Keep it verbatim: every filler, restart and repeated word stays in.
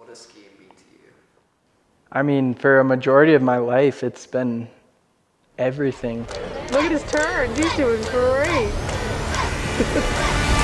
does skiing mean to you? I mean, for a majority of my life, it's been everything. Look at his turns. He's doing great.